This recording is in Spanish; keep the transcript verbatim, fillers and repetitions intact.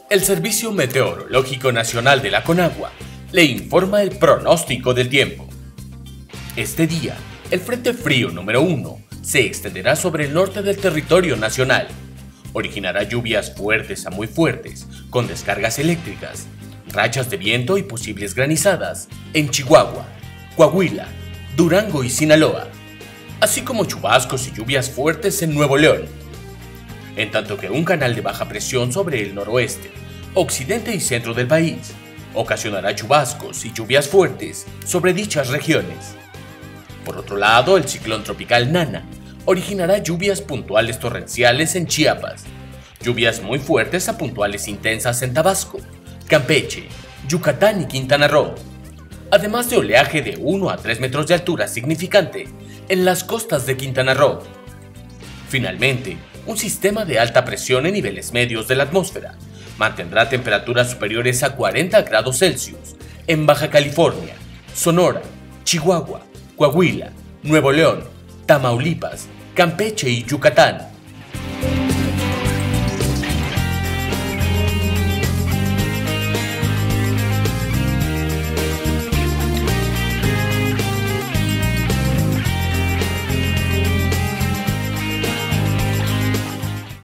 El Servicio Meteorológico Nacional de la Conagua le informa el pronóstico del tiempo. Este día, el Frente Frío número uno se extenderá sobre el norte del territorio nacional. Originará lluvias fuertes a muy fuertes, con descargas eléctricas, rachas de viento y posibles granizadas en Chihuahua, Coahuila, Durango y Sinaloa, así como chubascos y lluvias fuertes en Nuevo León. En tanto que un canal de baja presión sobre el noroeste, occidente y centro del país ocasionará chubascos y lluvias fuertes sobre dichas regiones. Por otro lado, el ciclón tropical Nana originará lluvias puntuales torrenciales en Chiapas, lluvias muy fuertes a puntuales intensas en Tabasco, Campeche, Yucatán y Quintana Roo, además de oleaje de uno a tres metros de altura significante en las costas de Quintana Roo. Finalmente, un sistema de alta presión en niveles medios de la atmósfera mantendrá temperaturas superiores a cuarenta grados Celsius en Baja California, Sonora, Chihuahua, Coahuila, Nuevo León, Tamaulipas, Campeche y Yucatán.